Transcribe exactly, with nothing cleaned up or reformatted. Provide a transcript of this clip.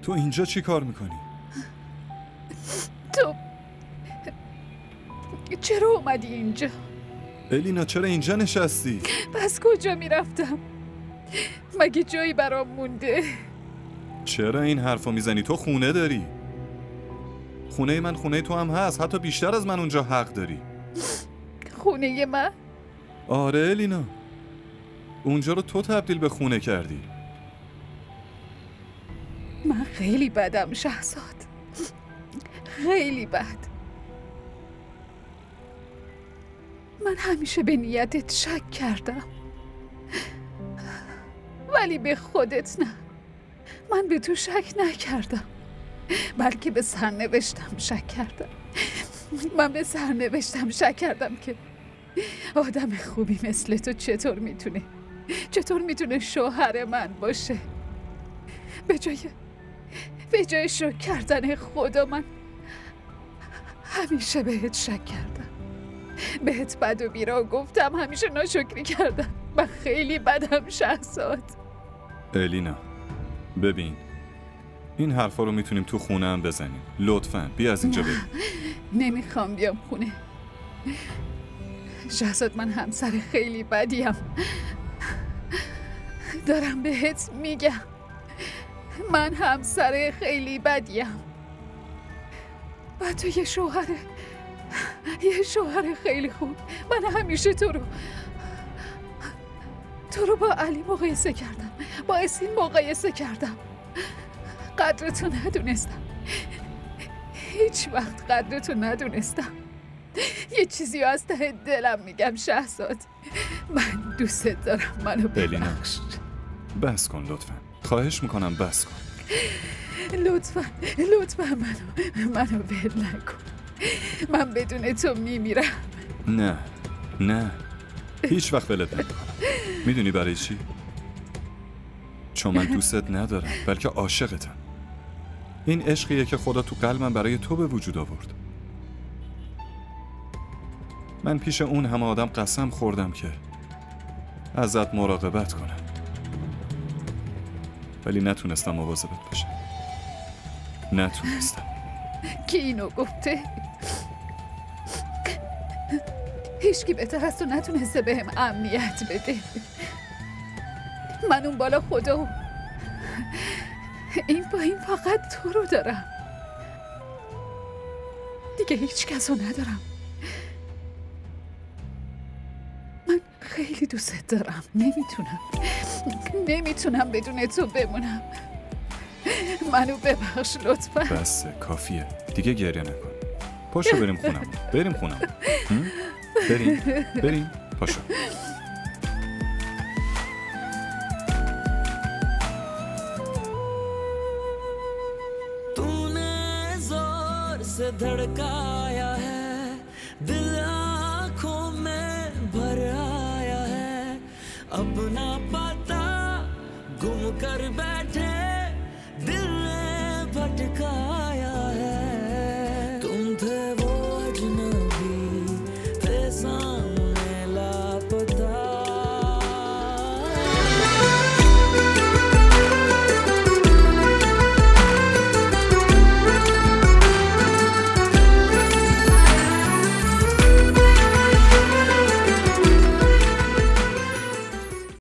تو اینجا چی کار میکنی؟ تو چرا اومدی اینجا؟ الینا چرا اینجا نشستی؟ پس کجا میرفتم؟ مگه جایی برام مونده؟ چرا این حرفو میزنی؟ تو خونه داری. خونه من خونه تو هم هست، حتی بیشتر از من اونجا حق داری. خونه من؟ آره الینا، اونجا رو تو تبدیل به خونه کردی. من خیلی بدم شهزاد، خیلی بد. من همیشه به نیتت شک کردم، ولی به خودت نه. من به تو شک نکردم، بلکه به سرنوشتم شک کردم. من به سرنوشتم شک کردم که آدم خوبی مثل تو چطور میتونه چطور میتونه شوهر من باشه. به جای به جای شکر کردن خدا من همیشه بهت شک کردم، بهت بد و بیرا گفتم، همیشه ناشکری کردم. من خیلی بدم شهزاد. الینا ببین، این حرفا رو میتونیم تو خونه هم بزنیم. لطفاً بیا از اینجا بریم. نمیخوام بیام خونه شهزاد، من همسر خیلی بدیم. دارم بهت میگم من همسر خیلی بدیم. و تو یه شوهر یه شوهر خیلی خوب. من همیشه تو رو تو رو با علی مقایسه کردم، با اسین مقایسه کردم. قدرتو ندونستم، هیچ وقت قدرتو ندونستم. یه چیزی از ته دلم میگم شهزاد، من دوست دارم. منو ببخش. بس کن لطفاً، خواهش میکنم بس کن. لطفاً لطفاً منو منو ول نکن. من بدون تو میمیرم. نه نه، هیچ وقت ولت نمیکنم. میدونی برای چی؟ چون من دوستت ندارم، بلکه عاشقتم. این عشقیه که خدا تو قلبم برای تو به وجود آورد. من پیش اون همه آدم قسم خوردم که ازت مراقبت کنم، ولی نتونستم مواظبت باشم. نتونستم. کی اینو گفته؟ هیچکی بهتر از تو نتونسته بهم امنیت بده. من اون بالا خدا و این پایین فقط تو رو دارم، دیگه هیچ کس رو ندارم. من خیلی دوست دارم، نمیتونم نمیتونم بدون تو بمونم. منو ببخش لطفا. بسه، کافیه دیگه، گریه نکن. پاشو بریم خونم. بریم خونم. بریم بریم پاشو. तूने जोर से धड़काया है, दिल आँखों में भर आया है, अपना पता गुम कर बैठे